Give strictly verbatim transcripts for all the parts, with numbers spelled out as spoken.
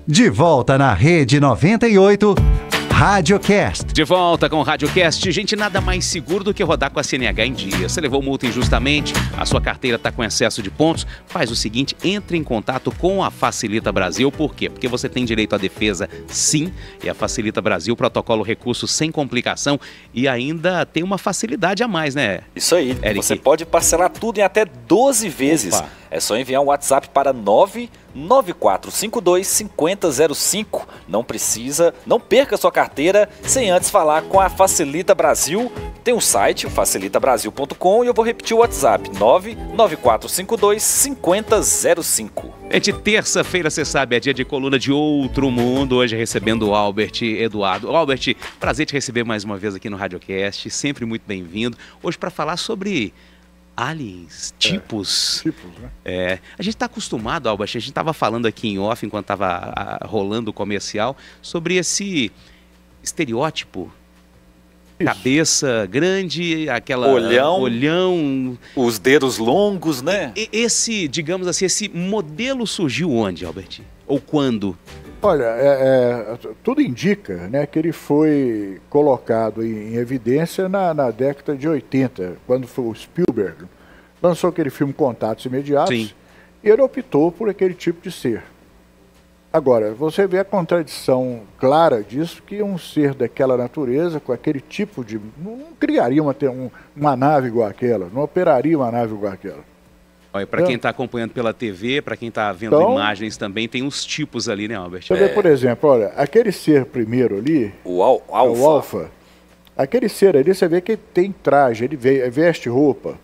De volta na Rede noventa e oito, RádioCast. De volta com o RádioCast. Gente, nada mais seguro do que rodar com a C N H em dia. Você levou multa injustamente, a sua carteira está com excesso de pontos, faz o seguinte, entre em contato com a Facilita Brasil. Por quê? Porque você tem direito à defesa, sim, e a Facilita Brasil, protocolo recurso sem complicação e ainda tem uma facilidade a mais, né? Isso aí, Eric? Você pode parcelar tudo em até doze vezes. Opa. É só enviar um WhatsApp para nove nove quatro cinco dois cinco zero zero cinco. Não precisa, não perca sua carteira sem antes falar com a Facilita Brasil. Tem um site, o facilita brasil ponto com, e eu vou repetir o WhatsApp, nove nove quatro cinco dois cinco zero zero cinco. É de terça-feira, você sabe, é dia de coluna de outro mundo, hoje recebendo o Albert Eduardo. Albert, prazer te receber mais uma vez aqui no RádioCast, sempre muito bem-vindo. Hoje para falar sobre aliens, tipos. É, tipos, né? É, a gente está acostumado, Albert, a gente estava falando aqui em off, enquanto estava rolando o comercial, sobre esse estereótipo. Isso. Cabeça grande, aquela... Olhão. Olhão. Os dedos longos, né? E, esse, digamos assim, esse modelo surgiu onde, Albert? Ou quando? Olha, é, é, tudo indica, né, que ele foi colocado em, em evidência na, na década de oitenta, quando foi o Spielberg lançou aquele filme Contatos Imediatos. Sim. E ele optou por aquele tipo de ser. Agora, você vê a contradição clara disso, que um ser daquela natureza, com aquele tipo de... não criaria uma, um, uma nave igual aquela, não operaria uma nave igual aquela. Olha, para quem está acompanhando pela T V, para quem está vendo então, imagens também, tem uns tipos ali, né, Albert? Você é... vê, por exemplo, olha, aquele ser primeiro ali, o, al alfa. o alfa, aquele ser ali, você vê que ele tem traje, ele veste roupa,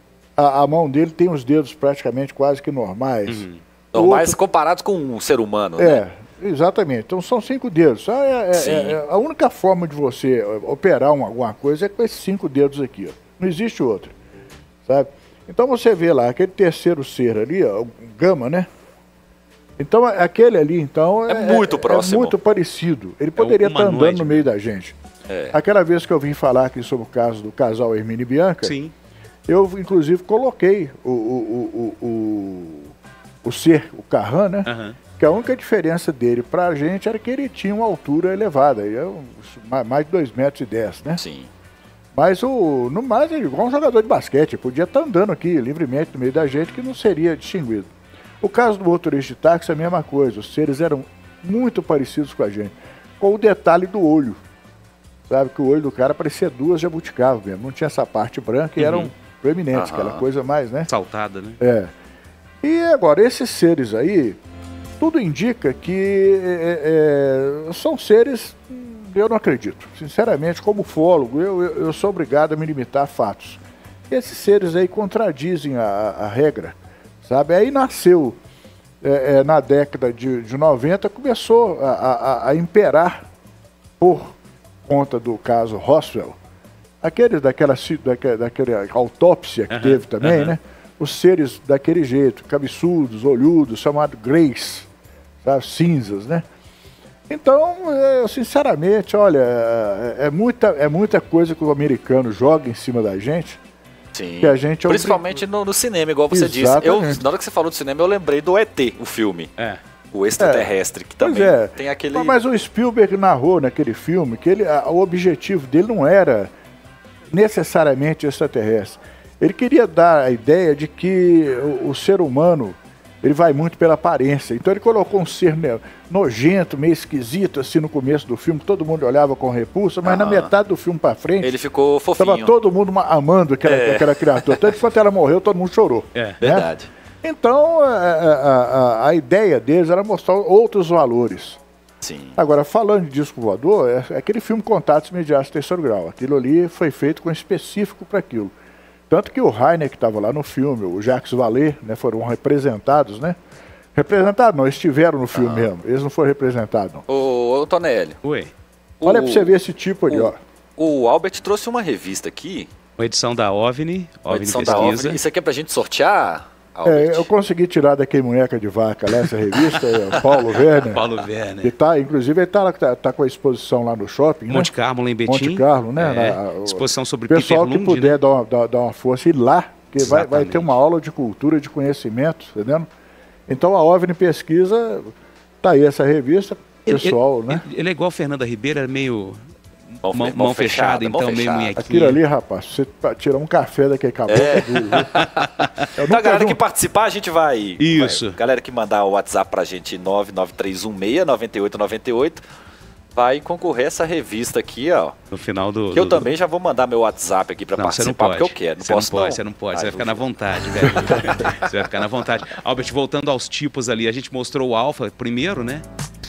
a, a mão dele tem os dedos praticamente quase que normais. Uhum. Normais outro... comparados com um ser humano, é, né? Exatamente. Então são cinco dedos. É, é, é, a única forma de você operar uma, alguma coisa é com esses cinco dedos aqui, ó. Não existe outra, sabe? Então você vê lá, aquele terceiro ser ali, ó, o Gama, né? Então aquele ali, então... É, é muito próximo. É muito parecido. Ele poderia estar andando no meio da gente. É. Aquela vez que eu vim falar aqui sobre o caso do casal Hermínio e Bianca, sim, eu inclusive coloquei o, o, o, o, o ser, o Carran, né? Uhum. Que a única diferença dele pra gente era que ele tinha uma altura elevada, eu, mais de dois metros e dez, né? Sim. Mas o, no mais, ele é igual um jogador de basquete, podia estar andando aqui livremente no meio da gente que não seria distinguido. O caso do motorista de táxi é a mesma coisa, os seres eram muito parecidos com a gente, com o detalhe do olho. Sabe que o olho do cara parecia duas jabuticabas mesmo, não tinha essa parte branca e uhum. eram proeminentes, Aham. aquela coisa mais, né? Saltada, né? É. E agora, esses seres aí, tudo indica que é, é, são seres... Eu não acredito. Sinceramente, como ufólogo, eu, eu, eu sou obrigado a me limitar a fatos. E esses seres aí contradizem a, a regra, sabe? Aí nasceu, é, é, na década de, de noventa, começou a, a, a imperar, por conta do caso Roswell, aqueles daquela, daquela, daquela autópsia que uhum, teve também, uhum. né? Os seres daquele jeito, cabeçudos, olhudos, chamado greys, sabe? Cinzas, né? Então, eu, sinceramente, olha, é, é, muita, é muita coisa que o americano joga em cima da gente. Sim, que a gente principalmente no, no cinema, igual você Exatamente. disse. Eu, na hora que você falou do cinema, eu lembrei do E T, o filme. É. O extraterrestre, é. que também é. tem aquele... Mas o Spielberg narrou naquele filme que ele, a, o objetivo dele não era necessariamente extraterrestre. Ele queria dar a ideia de que o, o ser humano... ele vai muito pela aparência. Então ele colocou um ser nojento, meio esquisito, assim, no começo do filme, todo mundo olhava com repulsa, mas ah, na metade do filme pra frente... ele ficou fofinho. Tava todo mundo amando aquela, é. aquela criatura. Tanto que quando ela morreu, todo mundo chorou. É, né? verdade. Então, a, a, a, a ideia deles era mostrar outros valores. Sim. Agora, falando de disco voador, é, é aquele filme Contatos Imediatos Terceiro Grau. Aquilo ali foi feito com específico para aquilo. Tanto que o Rainer, que estava lá no filme, o Jacques Vallée, né, foram representados, né? Representados não, estiveram no filme ah. mesmo. Eles não foram representados, não. Ô, ô Tonelli. Oi. Olha para você ver esse tipo ali, o, ó. O Albert trouxe uma revista aqui. Uma edição da OVNI, OVNI edição Pesquisa. Da OVNI. Isso aqui é pra gente sortear, Albert? É, eu consegui tirar daquele munheca de vaca lá, essa revista, é, Paulo Werner. Paulo Werner. Que tá, inclusive, ele tá, tá, tá com a exposição lá no shopping, Monte né? Carlo, lá em Betim. Monte Carlo, né? É, na, exposição sobre Peter Lund. Pessoal que puder né? dar, uma, dar, dar uma força e ir lá, que vai, vai ter uma aula de cultura, de conhecimento, entendeu? Então a OVNI Pesquisa Tá aí essa revista, pessoal, ele, né? Ele, ele é igual a Fernanda Ribeiro, é meio Mão, mão, mão mão fechada, fechada, então mão meio fechada. munhequinha. Aquilo ali, rapaz, você pra tirar um café daquele cabelo É. é duro, viu? Eu Então, nunca a galera vi um- que participar, a gente vai... Isso. vai- galera que mandar o WhatsApp pra gente, nove nove três um seis nove oito nove oito, vai concorrer a essa revista aqui, ó. No final do... Que eu do- também já vou mandar meu WhatsApp aqui pra Não, você não participar, pode. porque eu quero. Não você posso não pode, não. você não pode. Ah, Você vai eu ficar na vou- vontade, velho. Você vai ficar na vontade. Albert, voltando aos tipos ali, a gente mostrou o Alfa primeiro, né?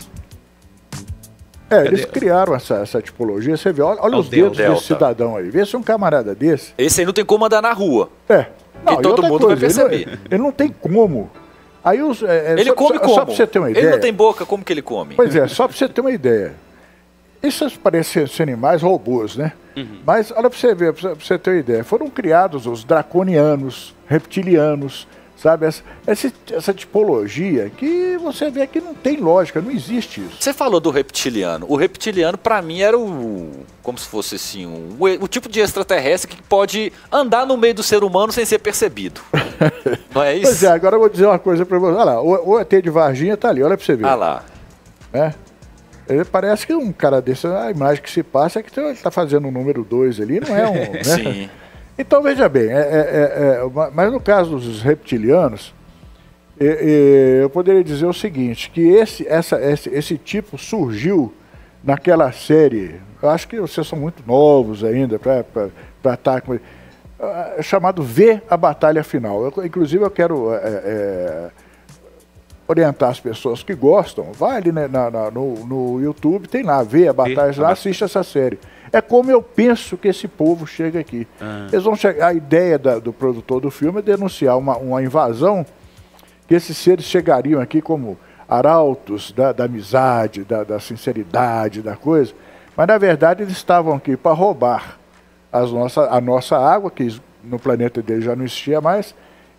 É, Cadê? eles criaram essa, essa tipologia, você vê, olha, olha É o os dedos Delta. desse cidadão aí. Vê se um camarada desse. Esse aí não tem como andar na rua. É. E todo outra mundo vai ele não- perceber. Ele não tem como. Aí os, é, é, Ele só, come só, como? Só pra você ter uma ideia. Ele não tem boca, como que ele come? Pois é, só pra você ter uma ideia. Isso parecem ser animais robôs, né? Uhum. Mas olha pra você ver, pra você- pra você ter uma ideia. Foram criados os draconianos, reptilianos, sabe? Essa, essa, essa tipologia que você vê que não tem lógica, não existe isso. Você falou do reptiliano. O reptiliano, pra mim, era o... Como se fosse assim, um, o, o tipo de extraterrestre que pode andar no meio do ser humano sem ser percebido. Não é isso? Pois é, agora eu vou dizer uma coisa pra você. Olha lá, o, o E T de Varginha tá ali, olha pra você ver. Ah lá. Né? Ele parece que um cara desse, a imagem que se passa é que ele tá fazendo o número dois ali, não é um... né? Sim. Então, veja bem, é, é, é, é, mas no caso dos reptilianos, é, é, eu poderia dizer o seguinte, que esse, essa, esse, esse tipo surgiu naquela série, eu acho que vocês são muito novos ainda para estar com... É chamado V, a Batalha Final. Eu, inclusive, eu quero é, é, orientar as pessoas que gostam, vai ali né, na, na, no, no YouTube, tem lá, V, a Batalha Final, assiste essa série. É como eu penso que esse povo chega aqui. Ah. Eles vão chegar, a ideia da, do produtor do filme é denunciar uma, uma invasão, que esses seres chegariam aqui como arautos da, da amizade, da, da sinceridade, da coisa, mas na verdade eles estavam aqui para roubar as nossa, a nossa água, que no planeta deles já não existia mais,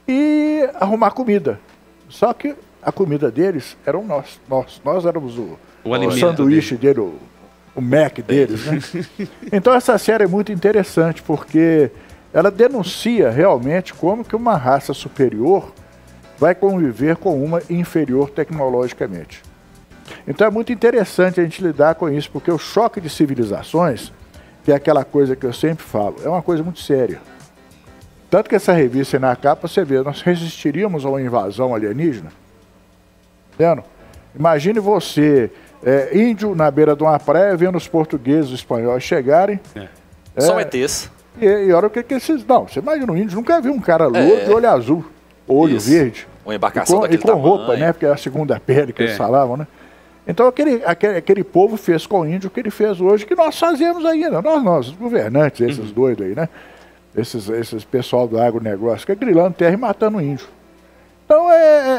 e arrumar comida. Só que a comida deles eram nós. Nós, nós éramos o, o, o sanduíche dele, dele o, o Mac deles, né? Então essa série é muito interessante porque ela denuncia realmente como que uma raça superior vai conviver com uma inferior tecnologicamente. Então é muito interessante a gente lidar com isso, porque o choque de civilizações, que é aquela coisa que eu sempre falo, é uma coisa muito séria. Tanto que essa revista na capa, você vê, nós resistiríamos a uma invasão alienígena? Entendeu? Imagine você... É, índio na beira de uma praia, vendo os portugueses e os espanhóis chegarem. É. É, São E Tês. E, e olha o que, que esses. Não, você imagina, um índio nunca viu um cara louro É. de olho azul, olho Isso. verde. Uma embarcação e com, daquele e com roupa, tamanho. né? Porque é a segunda pele que É. eles falavam, né? Então aquele, aquele, aquele povo fez com o índio o que ele fez hoje, que nós fazemos ainda. Nós, nós, os governantes, esses Uhum. doidos aí, né? Esses, esses pessoal do agronegócio, que é grilando terra e matando índio. Então, é,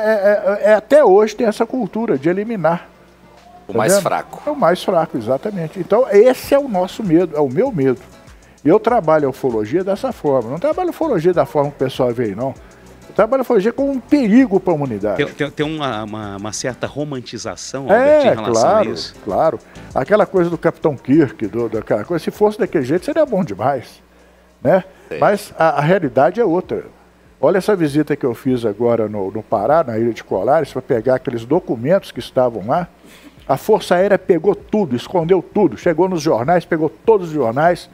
é, é, é, até hoje tem essa cultura de eliminar. O Tá mais vendo? fraco. É o mais fraco, exatamente. Então, esse é o nosso medo, é o meu medo. Eu trabalho a ufologia dessa forma. Não trabalho a ufologia da forma que o pessoal vê, não. Eu trabalho a ufologia como um perigo para a humanidade. Tem, tem, tem uma, uma, uma certa romantização, Albert, em É, relação claro, a isso. claro. Aquela coisa do Capitão Kirk, do, daquela coisa, se fosse daquele jeito, seria bom demais. Né? Mas a, a realidade é outra. Olha essa visita que eu fiz agora no, no Pará, na Ilha de Colares, para pegar aqueles documentos que estavam lá. A Força Aérea pegou tudo, escondeu tudo, chegou nos jornais, pegou todos os jornais,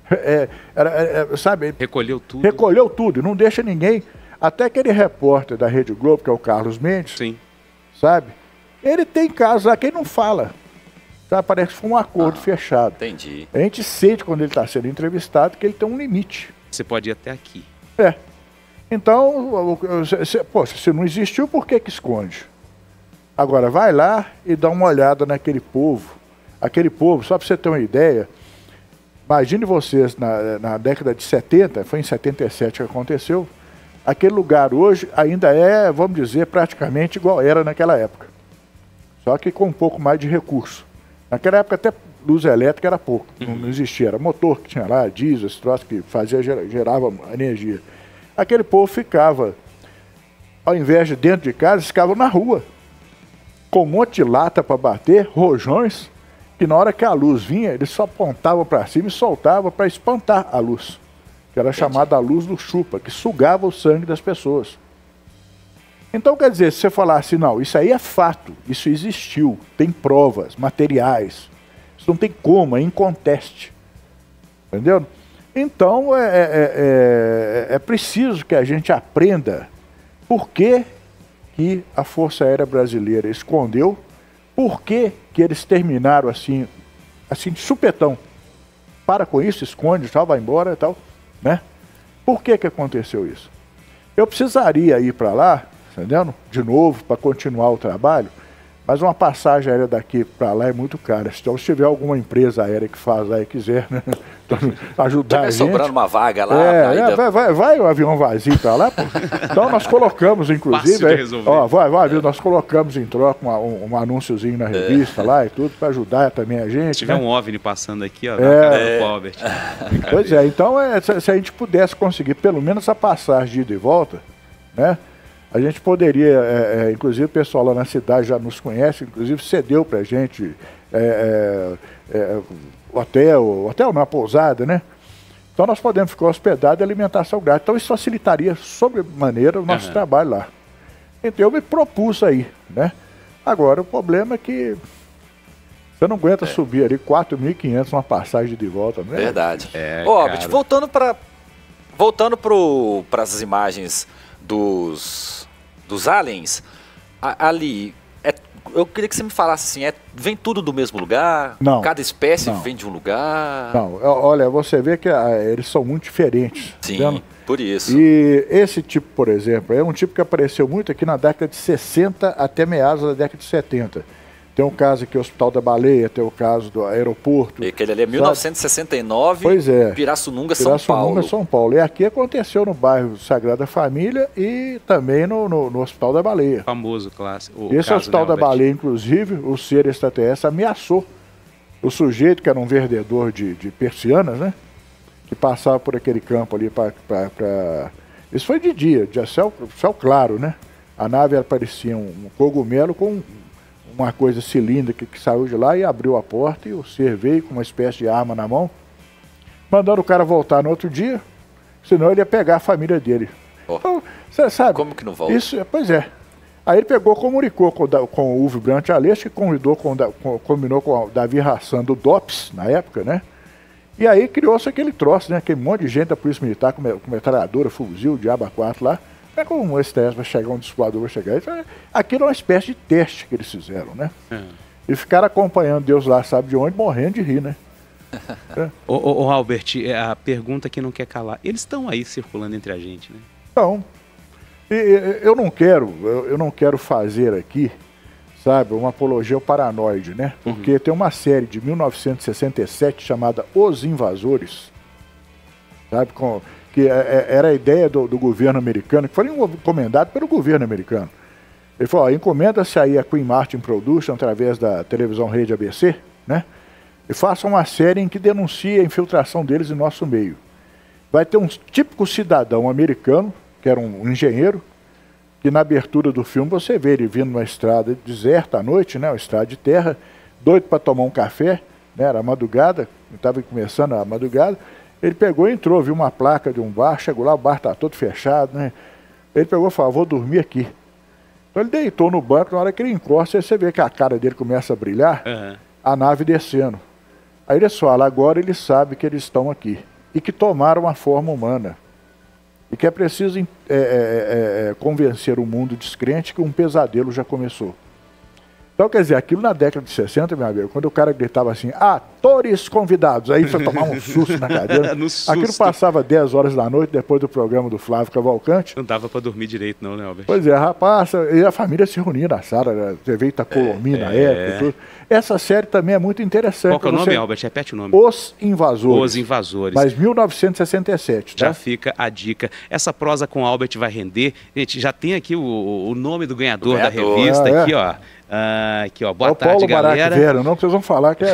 é, era, é, sabe? Recolheu tudo. Recolheu tudo, não deixa ninguém. Até aquele repórter da Rede Globo, que é o Carlos Mendes, Sim. sabe? Ele tem casos lá que ele não fala. Sabe? Parece que foi um acordo Ah, fechado. Entendi. A gente sente quando ele está sendo entrevistado que ele tem um limite. Você pode ir até aqui. É. Então, o- o- se, se- poxa, se não existiu, por que que esconde? Agora, vai lá e dá uma olhada naquele povo. Aquele povo, só para você ter uma ideia, imagine vocês na, na década de setenta, foi em setenta e sete que aconteceu, aquele lugar hoje ainda é, vamos dizer, praticamente igual era naquela época. Só que com um pouco mais de recurso. Naquela época até luz elétrica era pouco, não, não existia. Era motor que tinha lá, diesel, esse troço que fazia, gera- gerava energia. Aquele povo ficava, ao invés de dentro de casa, ficavam na rua, com um monte de lata para bater, rojões, que na hora que a luz vinha, eles só apontavam para cima e soltavam para espantar a luz, que era chamada a luz do chupa, que sugava o sangue das pessoas. Então, quer dizer, se você falar assim, não, isso aí é fato, isso existiu, tem provas, materiais, isso não tem como, é inconteste. Entendeu? Então, é, é, é, é preciso que a gente aprenda por que, que a Força Aérea Brasileira escondeu, por que, que eles terminaram assim, assim, de supetão. Para com isso, esconde, tal, vai embora e tal, né? Por que que aconteceu isso? Eu precisaria ir para lá, entendeu? De novo, para continuar o trabalho, mas uma passagem aérea daqui para lá é muito cara. Então, se tiver alguma empresa aérea que faz lá e quiser, né, ajudar a gente... sobrando uma vaga lá... É, é, vai, vai, vai o avião vazio para lá, pô. Então, nós colocamos, inclusive... Aí, ó, vai, vai, viu? Nós colocamos em troca uma, um, um anúnciozinho na revista é. lá e tudo, para ajudar também a gente. Se tiver né? um OVNI passando aqui, ó, é, na cara do Albert. Pois é, então, é, se, se a gente pudesse conseguir pelo menos a passagem de ida e volta, né? A gente poderia, é, é, inclusive o pessoal lá na cidade já nos conhece, inclusive cedeu pra gente é, é, é, hotel, hotel não, a pousada, né? Então nós podemos ficar hospedados e alimentação grátis. Então isso facilitaria sobremaneira o nosso uhum. trabalho lá. Então eu me propus aí, né? Agora o problema é que você não aguenta é. subir ali quatro mil e quinhentos uma passagem de volta, né? Verdade. É, Ô, Albert, voltando para voltando para as imagens dos, dos aliens, a, ali, é, eu queria que você me falasse assim, é, vem tudo do mesmo lugar? Não. Cada espécie não. vem de um lugar? Não, olha, você vê que a, eles são muito diferentes. Sim, entendeu? por isso. E esse tipo, por exemplo, é um tipo que apareceu muito aqui na década de sessenta até meados da década de setenta. Tem um caso aqui, o Hospital da Baleia, tem o caso do aeroporto. E aquele ali é mil novecentos e sessenta e nove, pois é. Pirassununga, São Pirassununga, Paulo. São Paulo. E aqui aconteceu no bairro Sagrada Família e também no, no, no Hospital da Baleia. Famoso clássico. Esse caso, Hospital né, da Albert? Baleia, inclusive, o ser extraterrestre ameaçou o sujeito, que era um vendedor de, de persianas, né? Que passava por aquele campo ali para... Pra... Isso foi de dia, de céu, céu claro, né? A nave parecia um cogumelo com uma coisa cilíndrica que saiu de lá e abriu a porta e o ser veio com uma espécie de arma na mão, mandando o cara voltar no outro dia, senão ele ia pegar a família dele. Oh. Então, você sabe... Como que não volta? Isso, pois é. Aí ele pegou, comunicou com, com o Uwe Brandt Aleixo, que convidou com, com, combinou com o Davi Hassan do D O P S, na época, né? E aí criou-se aquele troço, né? Aquele monte de gente da Polícia Militar com, com metralhadora, fuzil, diabo a quatro lá. É como um S T S vai chegar, um dissuador vai chegar. Isso, aquilo é uma espécie de teste que eles fizeram, né? É. E ficaram acompanhando Deus lá, sabe de onde, morrendo de rir, né? é. Ô, ô, ô, Albert, a pergunta que não quer calar. Eles estão aí circulando entre a gente, né? Então, eu não quero, eu não quero fazer aqui, sabe, uma apologia ao paranoide, né? Porque uhum. tem uma série de mil novecentos e sessenta e sete chamada Os Invasores, sabe, com... que era a ideia do, do governo americano, que foi encomendado pelo governo americano. Ele falou, ó, encomenda-se aí a Queen Martin Production, através da televisão Rede A B C, né? E faça uma série em que denuncie a infiltração deles em nosso meio. Vai ter um típico cidadão americano, que era um engenheiro, que na abertura do filme você vê ele vindo numa estrada deserta à noite, né? Uma estrada de terra, doido para tomar um café, né? Era madrugada, estava começando a madrugada. Ele pegou e entrou, viu uma placa de um bar, chegou lá, o bar está todo fechado, né? Ele pegou e falou, vou dormir aqui. Então ele deitou no banco, na hora que ele encosta, você vê que a cara dele começa a brilhar, uhum. a nave descendo. Aí ele fala, agora ele sabe que eles estão aqui e que tomaram uma forma humana. E que é preciso é, é, é, convencer o mundo descrente que um pesadelo já começou. Então, quer dizer, aquilo na década de sessenta, meu amigo, quando o cara gritava assim, atores convidados, aí você tomava um susto na cadeira. susto. Aquilo passava dez horas da noite, depois do programa do Flávio Cavalcante. Não dava para dormir direito não, né, Albert? Pois é, rapaz, e a família se reunia na sala, né? T V Itacolomi é, na é. época e tudo. Essa série também é muito interessante. Qual que é o nome, você... Albert? Repete o nome. Os Invasores. Os Invasores. Mas mil novecentos e sessenta e sete, tá? Já fica a dica. Essa prosa com o Albert vai render. Gente, já tem aqui o, o nome do ganhador, ganhador. da revista, ah, aqui, é. ó. Ah, aqui, ó. Boa é o tarde, Paulo galera. Vera, não, vocês vão falar que é...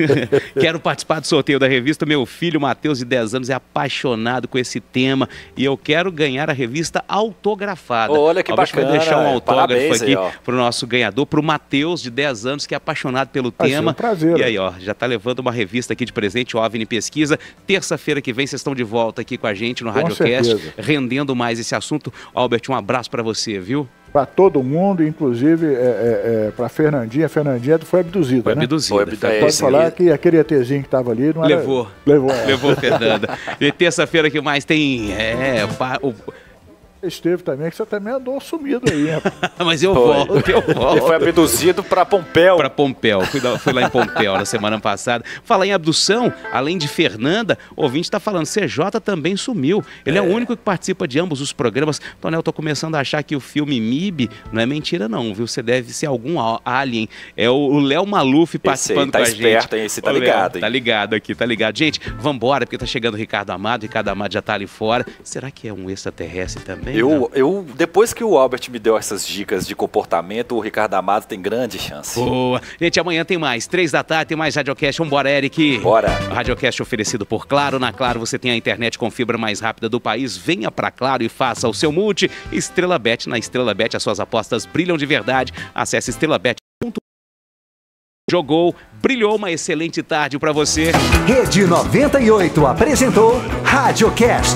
Quero participar do sorteio da revista. Meu filho, Matheus, de dez anos, é apaixonado com esse tema e eu quero ganhar a revista autografada. Olha que bacana. Vai deixar um autógrafo Parabéns aqui aí, pro nosso ganhador, pro Matheus, de dez anos, que é apaixonado pelo Vai tema. Ser um prazer. E aí, ó, já tá levando uma revista aqui de presente, o OVNI Pesquisa. Terça-feira que vem vocês estão de volta aqui com a gente no Com Radiocast, certeza. rendendo mais esse assunto. Albert, um abraço para você, viu? para todo mundo, inclusive é, é, é, para Fernandinha. Fernandinha foi abduzida, Foi né? abduzida. Foi abduzida. Pode É, falar sim. que aquele ETzinho que estava ali não era... Levou. Levou. é. Levou Fernanda. E terça-feira que mais tem... É, o... Esteve também, que você também andou sumido aí, né? Mas eu Foi. volto, eu volto. Ele foi abduzido para Pompéu. Para Pompéu, fui, lá- fui lá em Pompéu na semana passada. Falar em abdução, além de Fernanda, o ouvinte está falando, C J também sumiu. Ele é. é o único que participa de ambos os programas. Tonel, eu tô começando a achar que o filme M I B não é mentira não, viu? Você deve ser algum a- alien. É o Léo Maluf participando Esse aí tá com a esperto, gente. hein? Esse tá Ô, Léo, ligado, hein? Tá ligado aqui, tá ligado. Gente, vambora, porque tá chegando o Ricardo Amado. Ricardo Amado já tá ali fora. Será que é um extraterrestre também? Não? Eu, eu, depois que o Albert me deu essas dicas de comportamento, o Ricardo Amado tem grande chance. Boa. Gente, amanhã tem mais. Três da tarde tem mais Radiocast. Vambora, Eric. Bora. Radiocast oferecido por Claro. Na Claro você tem a internet com fibra mais rápida do país. Venha pra Claro e faça o seu multi. Estrela Bet. Na Estrela Bet as suas apostas brilham de verdade. Acesse estrelabet ponto com. Jogou, brilhou. Uma excelente tarde pra você. Rede noventa e oito apresentou Radiocast.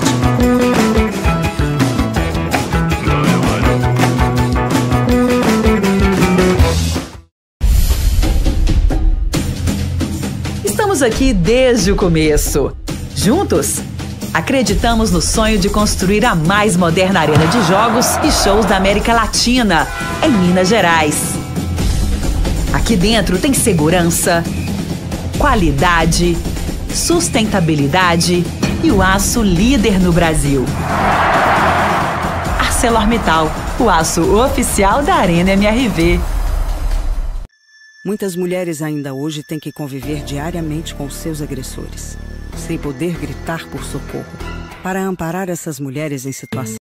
Estamos aqui desde o começo. Juntos, acreditamos no sonho de construir a mais moderna arena de jogos e shows da América Latina, em Minas Gerais. Aqui dentro tem segurança, qualidade, sustentabilidade e o aço líder no Brasil. ArcelorMittal, o aço oficial da Arena M R V. Muitas mulheres ainda hoje têm que conviver diariamente com seus agressores, sem poder gritar por socorro. Para amparar essas mulheres em situação